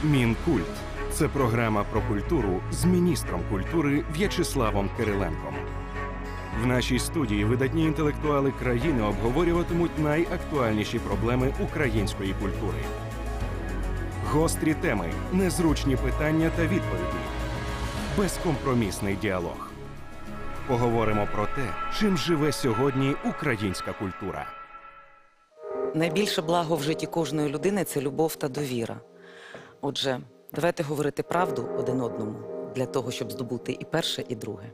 Мінкульт – це програма про культуру з міністром культури В'ячеславом Кириленком. В нашій студії видатні інтелектуали країни обговорюватимуть найактуальніші проблеми української культури. Гострі теми, незручні питання та відповіді. Безкомпромісний діалог. Поговоримо про те, чим живе сьогодні українська культура. Найбільше благо в житті кожної людини – це любов та довіра. Отже, давайте говорити правду один одному для того, щоб здобути і перше, і друге.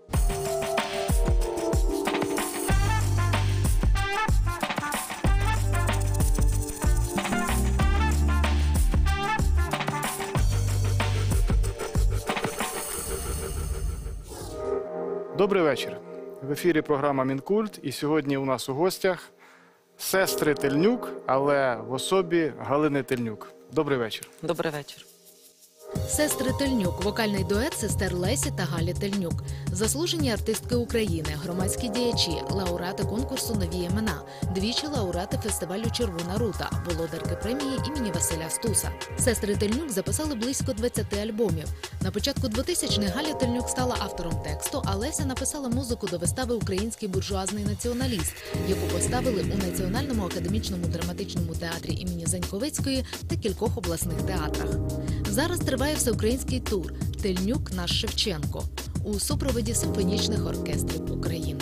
Добрий вечір. В ефірі програма «Мінкульт». І сьогодні у нас у гостях сестри Тельнюк, але в особі Галини Тельнюк. Добрий вечір. Добрий вечір. Сестри Тельнюк – вокальний дует сестер Лесі та Галі Тельнюк. Заслужені артистки України, громадські діячі, лауреати конкурсу «Нові імена», двічі лауреати фестивалю «Червона рута», володарки премії імені Василя Стуса. Сестри Тельнюк записали близько 20 альбомів. На початку 2000-х Галя Тельнюк стала автором тексту, а Леся написала музику до вистави «Український буржуазний націоналіст», яку поставили у Національному академічному драматичному театрі імені Заньковецької та кількох обласних театрах. Зараз триває всеукраїнський тур «Тельнюк. Наш Шевченко» у супроводі симфонічних оркестрів України.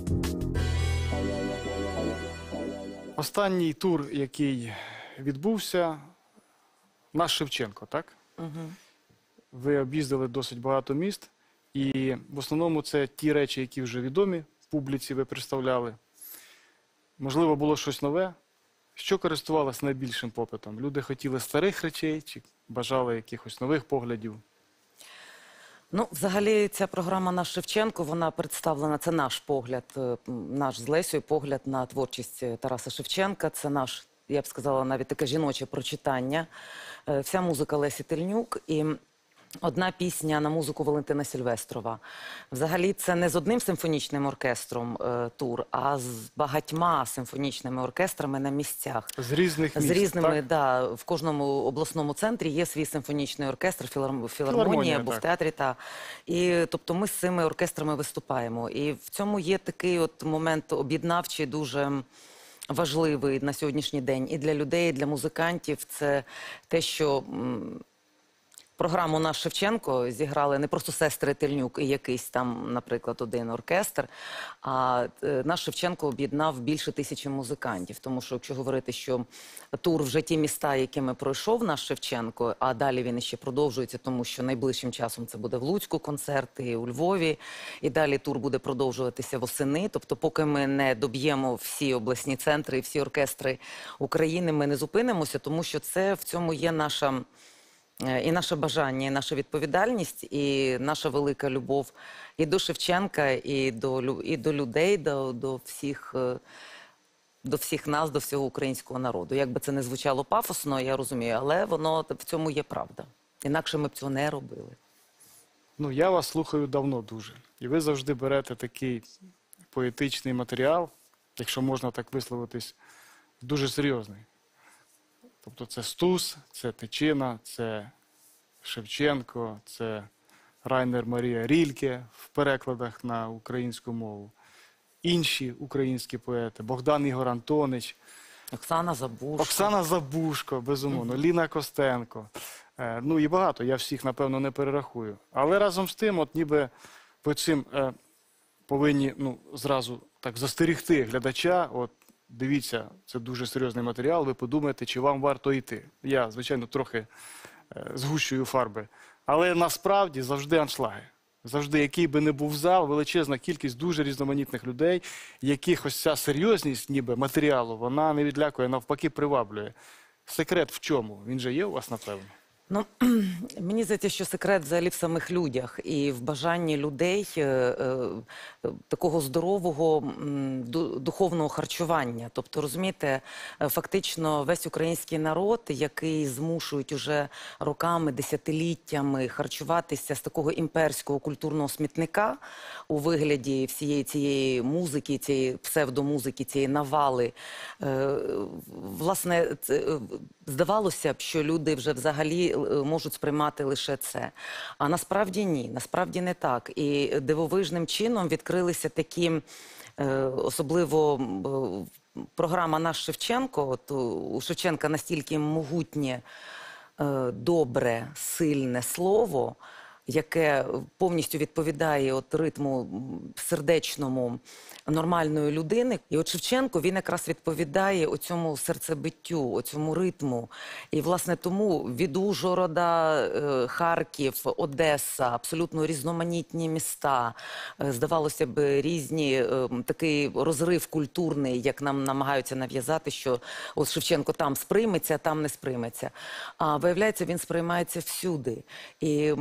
Останній тур, який відбувся, «Наш Шевченко», так? Угу. Ви об'їздили досить багато міст, і в основному це ті речі, які вже відомі в публіці, ви представляли. Можливо, було щось нове. Що користувалось найбільшим попитом? Люди хотіли старих речей чи бажали якихось нових поглядів? Ну, взагалі, ця програма «Наш Шевченко», вона представлена, це наш погляд, наш з Лесею погляд на творчість Тараса Шевченка. Це наш, я б сказала, навіть таке жіноче прочитання. Вся музика Лесі Тельнюк і одна пісня на музику Валентина Сільвестрова. Взагалі, це не з одним симфонічним оркестром тур, а з багатьма симфонічними оркестрами на місцях. З різних міст, з різними, так? Да, в кожному обласному центрі є свій симфонічний оркестр, філармонія або в театрі. І, тобто ми з цими оркестрами виступаємо. І в цьому є такий от момент об'єднавчий, дуже важливий на сьогоднішній день і для людей, і для музикантів. Це те, що програму «Наш Шевченко» зіграли не просто сестри Тельнюк і якийсь там, наприклад, один оркестр, а «Наш Шевченко» об'єднав більше 1000 музикантів. Тому що, якщо говорити, що тур вже ті міста, якими пройшов «Наш Шевченко», а далі він іще продовжується, тому що найближчим часом це буде в Луцьку концерт, і у Львові, і далі тур буде продовжуватися восени. Тобто, поки ми не доб'ємо всі обласні центри і всі оркестри України, ми не зупинимося, тому що це в цьому є наша... І наше бажання, і наша відповідальність, і наша велика любов і до Шевченка, і до людей, до всіх нас, до всього українського народу. Як би це не звучало пафосно, я розумію, але воно в цьому є правда. Інакше ми б цього не робили. Ну, я вас слухаю давно дуже. І ви завжди берете такий поетичний матеріал, якщо можна так висловитись, дуже серйозний. Тобто це Стус, це Тичина, це Шевченко, це Райнер Марія Рільке в перекладах на українську мову. Інші українські поети, Богдан Ігор Антонич, Оксана Забушко. Оксана Забушко, безумовно, Ліна Костенко. Ну і багато, я всіх, напевно, не перерахую. Але разом з тим, от ніби ви цим повинні зразу так застерігти глядача, от, дивіться, це дуже серйозний матеріал, ви подумаєте, чи вам варто йти. Я, звичайно, трохи згущую фарби. Але насправді завжди аншлаги. Завжди, який би не був зал, величезна кількість дуже різноманітних людей, яких ось ця серйозність ніби матеріалу, вона не відлякує, навпаки приваблює. Секрет в чому? Він же є у вас, напевно? Ну, мені здається, що секрет взагалі в самих людях і в бажанні людей такого здорового духовного харчування. Тобто, розумієте, фактично весь український народ, який змушують уже роками, десятиліттями харчуватися з такого імперського культурного смітника у вигляді всієї цієї музики, цієї псевдомузики, цієї навали. Власне, здавалося б, що люди вже взагалі можуть сприймати лише це. А насправді ні, насправді не так. І дивовижним чином відкрилися такі, особливо програма «Наш Шевченко». От у Шевченка настільки могутнє, добре, сильне слово, яке повністю відповідає от ритму сердечному нормальної людини. І от Шевченко, він якраз відповідає оцьому серцебиттю, оцьому ритму. І, власне, тому від Ужгорода, Харків, Одеса, абсолютно різноманітні міста, здавалося б, різні, такий розрив культурний, як нам намагаються нав'язати, що от Шевченко там сприйметься, а там не сприйметься. А виявляється, він сприймається всюди. І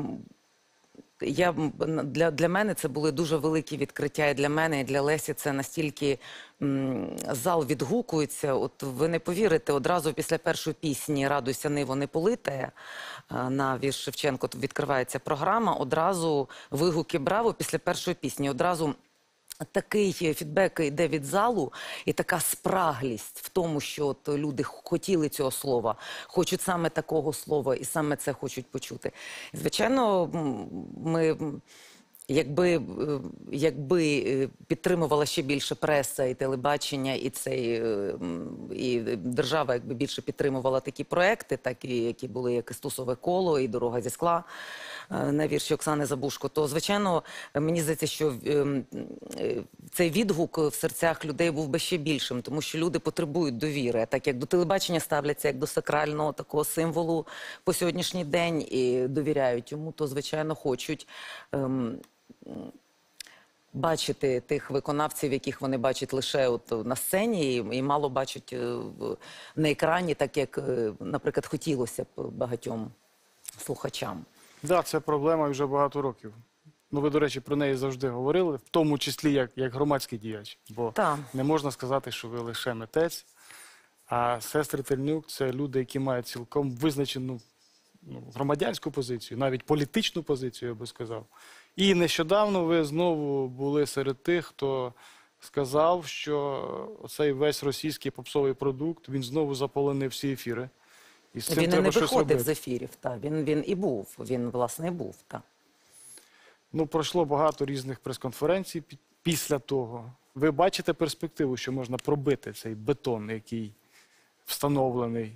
для мене це були дуже великі відкриття, і для мене, і для Лесі це настільки зал відгукується. От ви не повірите, одразу після першої пісні «Радуйся, ниво не политає» на вірш Шевченко відкривається програма, одразу вигуки «Браво» після першої пісні, одразу такий фідбек йде від залу і така спраглість в тому, що от люди хотіли цього слова, хочуть саме такого слова і саме це хочуть почути. І, звичайно, ми, якби підтримувала ще більше преса і телебачення, і держава якби більше підтримувала такі проекти, так і які були як і «Стусове коло», і «Дорога зі скла» на вірші Оксани Забушко, то, звичайно, мені здається, що цей відгук в серцях людей був би ще більшим, тому що люди потребують довіри, так як до телебачення ставляться як до сакрального такого символу по сьогоднішній день і довіряють йому, то, звичайно, хочуть бачити тих виконавців, яких вони бачать лише от на сцені і мало бачать на екрані, так як, наприклад, хотілося б багатьом слухачам. Так, це проблема вже багато років. Ну, ви, до речі, про неї завжди говорили, в тому числі як громадський діяч. Бо не можна сказати, що ви лише митець, а сестри Тельнюк – це люди, які мають цілком визначену громадянську позицію, навіть політичну позицію, я би сказав. І нещодавно ви знову були серед тих, хто сказав, що цей весь російський попсовий продукт, він знову заполонив всі ефіри. І з цим він і треба не щось виходив робити. з ефірів, так. Він і був, він, власне, і був, так. Ну, пройшло багато різних прес-конференцій після того. Ви бачите перспективу, що можна пробити цей бетон, який встановлений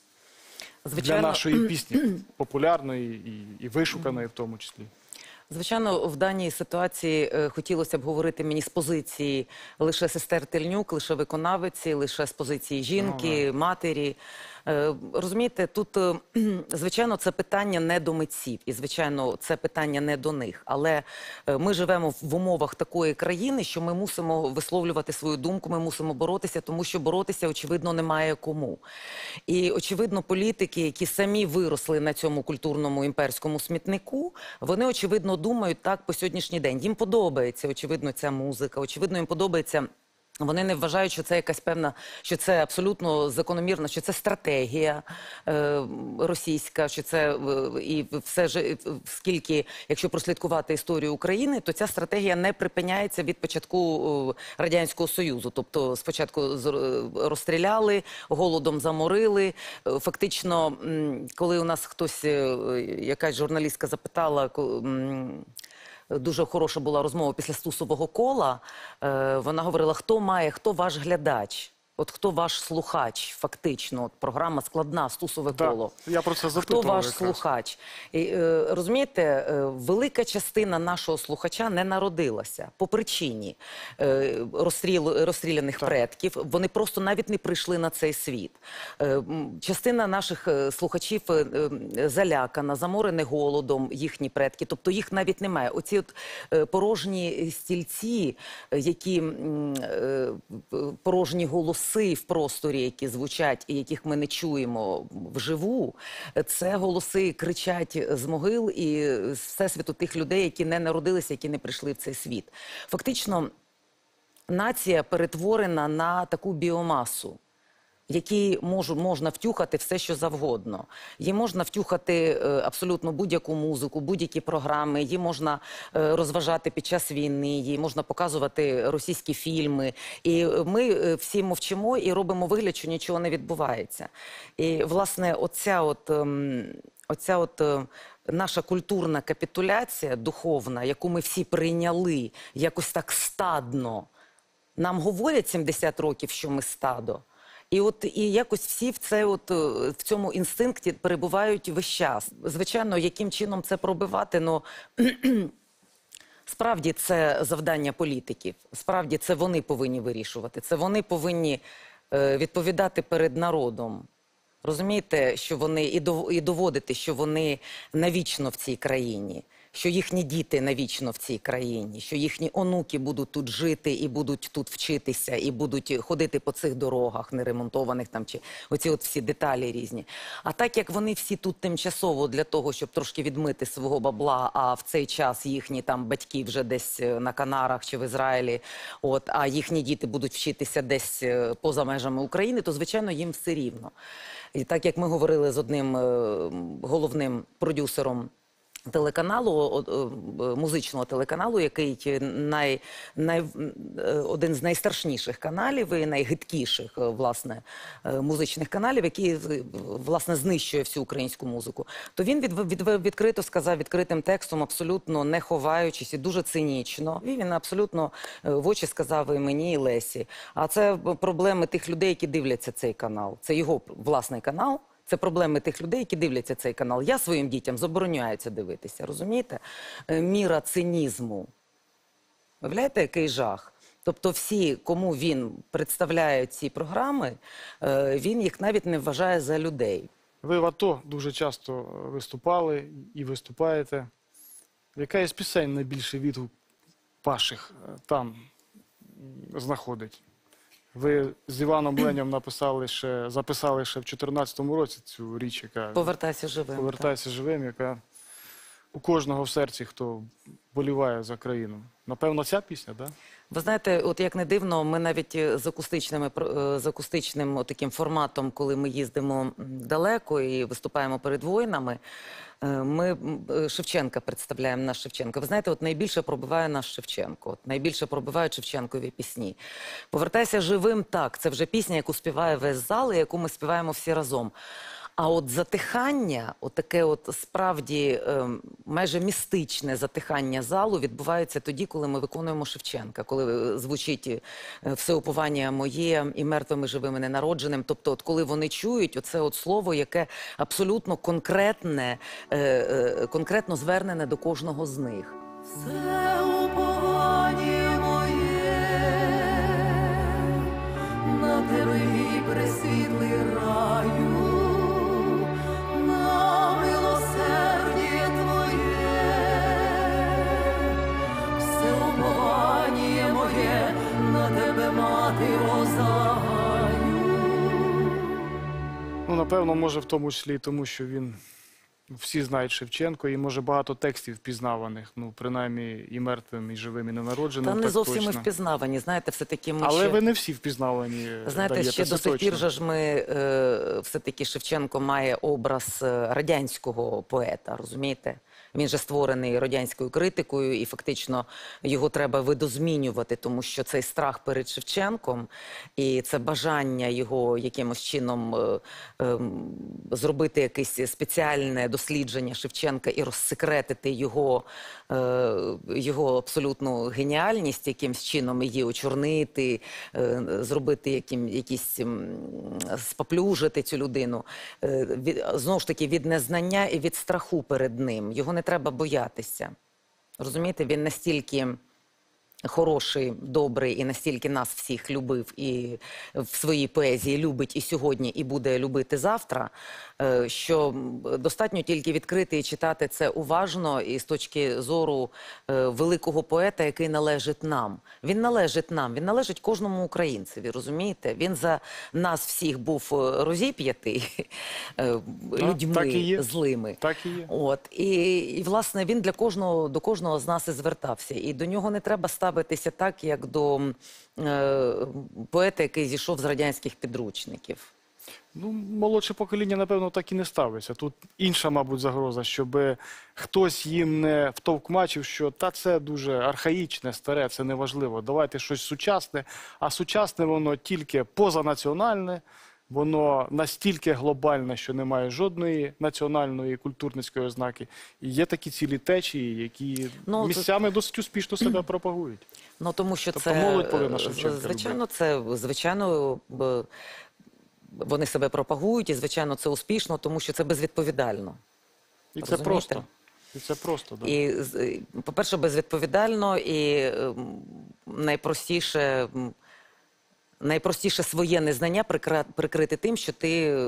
для нашої пісні, популярної і вишуканої в тому числі? Звичайно, в даній ситуації хотілося б говорити мені з позиції лише сестер Тельнюк, лише виконавиці, лише з позиції жінки, матері. Розумієте, тут, звичайно, це питання не до митців, і, звичайно, це питання не до них. Але ми живемо в умовах такої країни, що ми мусимо висловлювати свою думку, ми мусимо боротися, тому що боротися, очевидно, немає кому. І, очевидно, політики, які самі виросли на цьому культурному імперському смітнику, вони, очевидно, думають так по сьогоднішній день. Їм подобається, очевидно, ця музика, очевидно, їм подобається. Вони не вважають, що це якась певна, що це абсолютно закономірно, що це стратегія російська, що це і все ж, скільки, якщо прослідкувати історію України, то ця стратегія не припиняється від початку Радянського Союзу. Тобто спочатку розстріляли, голодом заморили. Фактично, коли у нас хтось, якась журналістка запитала, дуже хороша була розмова після «Стусового кола». Вона говорила, хто ваш глядач? От хто ваш слухач, фактично? От програма складна, «Стусове коло». Я про це запитував. Хто ваш слухач? І, розумієте, велика частина нашого слухача не народилася по причині розстріляних предків. Вони просто навіть не прийшли на цей світ. Частина наших слухачів залякана, заморені голодом, їхні предки. Тобто їх навіть немає. Оці от порожні стільці, які порожні голоси в просторі, які звучать і яких ми не чуємо вживу, це голоси кричать з могил і з всесвіту тих людей, які не народилися, які не прийшли в цей світ. Фактично, нація перетворена на таку біомасу, якій можна втюхати все, що завгодно. Їй можна втюхати абсолютно будь-яку музику, будь-які програми, її можна розважати під час війни, їй можна показувати російські фільми. І ми всі мовчимо і робимо вигляд, що нічого не відбувається. І, власне, оця от наша культурна капітуляція духовна, яку ми всі прийняли якось так стадно. Нам говорять 70 років, що ми стадо. І якось всі в цьому інстинкті перебувають весь час. Звичайно, яким чином це пробивати, ну, справді це завдання політиків. Справді це вони повинні вирішувати. Це вони повинні відповідати перед народом. Розумієте, що вони і доводити, що вони навічно в цій країні, що їхні діти навічно в цій країні, що їхні онуки будуть тут жити і будуть тут вчитися, і будуть ходити по цих дорогах неремонтованих там, чи оці от всі деталі різні. А так як вони всі тут тимчасово для того, щоб трошки відмити свого бабла, а в цей час їхні там батьки вже десь на Канарах чи в Ізраїлі, а їхні діти будуть вчитися десь поза межами України, то, звичайно, їм все рівно. І так як ми говорили з одним головним продюсером телеканалу, музичного телеканалу, який один з найстрашніших каналів і найгидкіших, власне, музичних каналів, який, власне, знищує всю українську музику, то він відкрито сказав, відкритим текстом, абсолютно не ховаючись і дуже цинічно. І він абсолютно в очі сказав і мені, і Лесі. А це проблеми тих людей, які дивляться цей канал. Це його власний канал. Це проблеми тих людей, які дивляться цей канал. Я своїм дітям забороняю це дивитися, розумієте? Міра цинізму. Виявляєте, який жах? Тобто всі, кому він представляє ці програми, він їх навіть не вважає за людей. Ви в АТО дуже часто виступали і виступаєте. Яка із пісень найбільший відгук ваших там знаходить? Ви з Іваном Ленем записали ще в 2014 році цю річ, яка «Повертайся живим». «Повертайся живим», яка у кожного в серці, хто боліває за країну. Напевно, ця пісня, так? Ви знаєте, от як не дивно, ми навіть з акустичним таким форматом, коли ми їздимо далеко і виступаємо перед воїнами, ми Шевченка представляємо, наш Шевченко. Ви знаєте, от найбільше пробиває наш Шевченко, от найбільше пробивають Шевченкові пісні. «Повертайся живим» – так, це вже пісня, яку співає весь зал і яку ми співаємо всі разом. А от затихання, таке справді майже містичне затихання залу відбувається тоді, коли ми виконуємо Шевченка, коли звучить «Все уповання моє» і «Мертвим і живим і ненародженим». Тобто, коли вони чують оце слово, яке абсолютно конкретно звернене до кожного з них. Все уповання моє, на тебе і пресвітлий раю. Ну, напевно, може в тому числі і тому, що він, всі знають Шевченко, і може багато текстів впізнаваних, ну, принаймні і мертвим, і живим, і ненародженим. Та не так зовсім точно. ми впізнавані, знаєте, все-таки ми Але ще... ви не всі впізнавані, Знаєте, даєте, ще це до сих точно. пір же ж ми, все-таки Шевченко має образ радянського поета, розумієте? Він же створений радянською критикою, і фактично його треба видозмінювати, тому що цей страх перед Шевченком і це бажання його якимось чином зробити якесь спеціальне дослідження Шевченка і розсекретити його абсолютну геніальність, якимось чином її очорнити, зробити споплюжити цю людину. Знову ж таки, від незнання і від страху перед ним. Його не треба боятися. Розумієте, він настільки хороший, добрий і настільки нас всіх любив і в своїй поезії любить і сьогодні, і буде любити завтра, що достатньо тільки відкрити і читати це уважно і з точки зору великого поета, який належить нам. Він належить нам, він належить кожному українцеві, розумієте? Він за нас всіх був розіп'ятий людьми злими. Так і є. І, власне, він до кожного з нас і звертався. І до нього не треба ставитися так, як до поета, який зійшов з радянських підручників. Ну, молодше покоління, напевно, так і не ставиться. Тут інша, мабуть, загроза, щоб хтось їм не втовкмачив, що та це дуже архаїчне, старе, це неважливо. Давайте щось сучасне, а сучасне воно тільки позанаціональне, воно настільки глобальне, що немає жодної національної культурницької ознаки. І є такі цілі течії, які Ну, місцями досить успішно себе пропагують. Ну, тому що Тобто це, молодь повинна Шевченка звичайно, вони себе пропагують, і, звичайно, це успішно, тому що це безвідповідально. І це Розумієте? просто. І це просто, да. І, по-перше, безвідповідально, і найпростіше своє незнання прикрити тим, що ти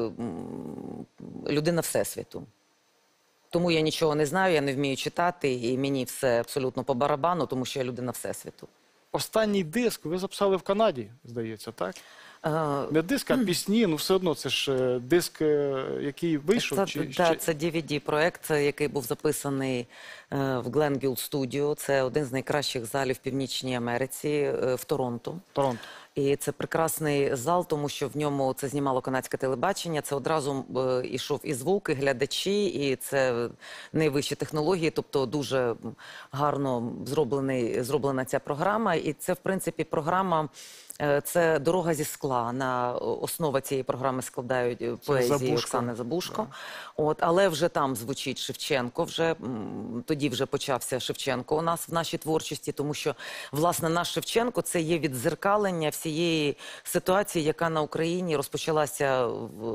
людина Всесвіту. Тому я нічого не знаю, я не вмію читати, і мені все абсолютно по барабану, тому що я людина Всесвіту. Останній диск ви записали в Канаді, здається, так? Е, Не диск, а пісні, ну все одно це ж диск, який вийшов. Це DVD-проект, який був записаний в Glenville Studio. Це один з найкращих залів в Північній Америці, в Торонто. Торонто. І це прекрасний зал, тому що в ньому це знімало канадське телебачення, це одразу йшов і звук, і глядачі, і це найвищі технології, тобто дуже гарно зроблена ця програма. І це, в принципі, програма, це «Дорога зі скла». На основа цієї програми складають поезії Забушко. Оксани Забушко. От, але вже там звучить Шевченко, тоді вже почався Шевченко у нас в нашій творчості, тому що, власне, наш Шевченко – це є віддзеркалення всієї ситуації, яка на Україні розпочалася в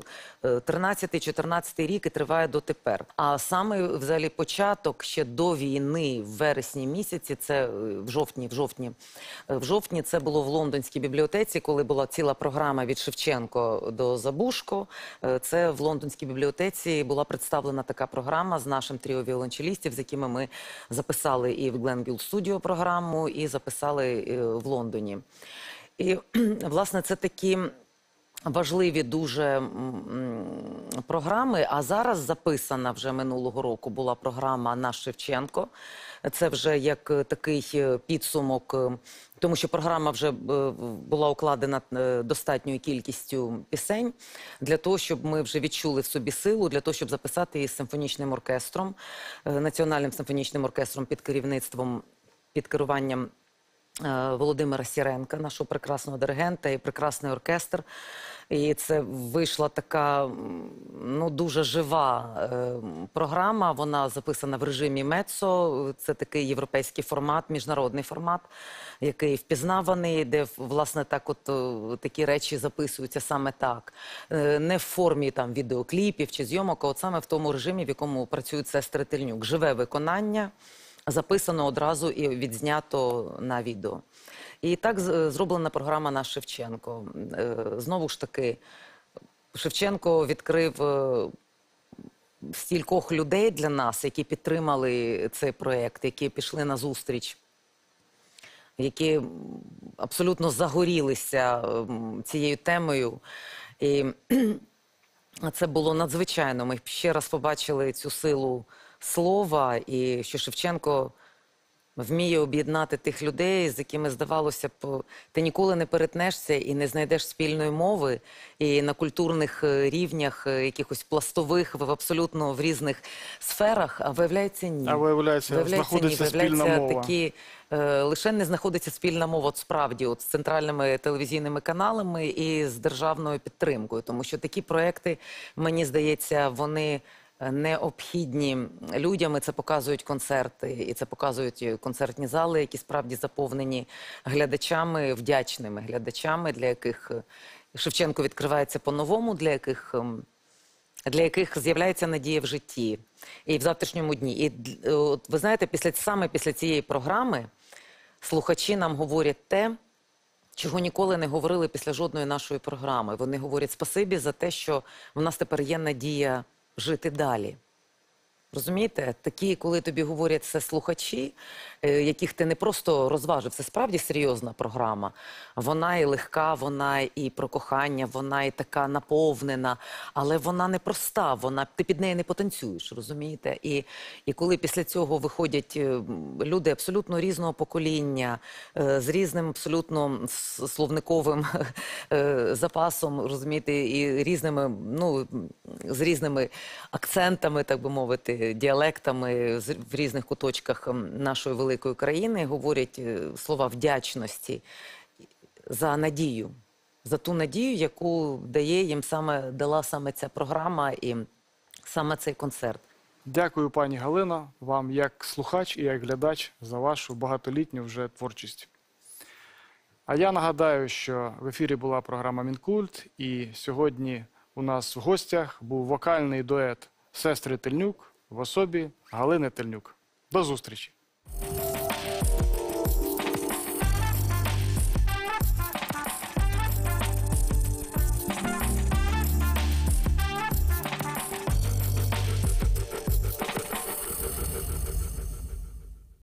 13-14 рік і триває дотепер. А саме, взагалі, початок ще до війни, в вересні місяці, це в жовтні це було в Лондонській бібліотеці, коли була ціла програма від Шевченко до Забушко. Це в Лондонській бібліотеці була представлена така програма з нашим тріо віолончелістів, з якими ми записали і в Glenville Studio програму, і записали в Лондоні. І, власне, це такі важливі дуже програми, а зараз записана вже минулого року була програма «Наш Шевченко». Це вже як такий підсумок, тому що програма вже була укладена достатньою кількістю пісень для того, щоб ми вже відчули в собі силу, для того, щоб записати її з симфонічним оркестром, Національним симфонічним оркестром під керуванням Володимира Сіренка, нашого прекрасного диригента, і прекрасний оркестр. І це вийшла така, ну, дуже жива програма. Вона записана в режимі мецо. Це такий європейський формат, міжнародний формат, який впізнаваний, де, власне, так такі речі записуються саме так. Не в формі там відеокліпів чи зйомок, а от саме в тому режимі, в якому працює сестри Тельнюк. Живе виконання, записано одразу і відзнято на відео. І так зроблена програма «Наш Шевченко». Знову ж таки, Шевченко відкрив стількох людей для нас, які підтримали цей проєкт, які пішли на зустріч, які абсолютно загорілися цією темою. І це було надзвичайно. Ми ще раз побачили цю силу слова, і що Шевченко вміє об'єднати тих людей, з якими, здавалося б, ти ніколи не перетнешся і не знайдеш спільної мови, і на культурних рівнях, якихось пластових, абсолютно в різних сферах, а виявляється ні. А виявляється, знаходиться спільна мова. Лише не знаходиться спільна мова, от справді, от з центральними телевізійними каналами і з державною підтримкою, тому що такі проекти, мені здається, вони необхідні людям, і це показують концерти, і це показують концертні зали, які справді заповнені глядачами, вдячними глядачами, для яких Шевченко відкривається по-новому, для яких з'являється надія в житті і в завтрашньому дні. І от, ви знаєте, саме після цієї програми слухачі нам говорять те, чого ніколи не говорили після жодної нашої програми. Вони говорять спасибі за те, що в нас тепер є надія жити далі. Розумієте? Такі, коли тобі говорять це слухачі, яких ти не просто розважив, це справді серйозна програма. Вона і легка, вона і про кохання, вона і така наповнена, але вона не проста, ти під нею не потанцюєш, розумієте? І коли після цього виходять люди абсолютно різного покоління, з різним абсолютно словниковим запасом, розумієте, і різними, ну, з різними акцентами, так би мовити, діалектами в різних куточках нашої великої країни, говорять слова вдячності за надію. за ту надію, яку дала саме ця програма і саме цей концерт. Дякую, пані Галино, вам як слухач і як глядач за вашу багатолітню вже творчість. А я нагадаю, що в ефірі була програма «Мінкульт», і сьогодні у нас в гостях був вокальний дует сестри Тельнюк в особі Галини Тельнюк. До зустрічі!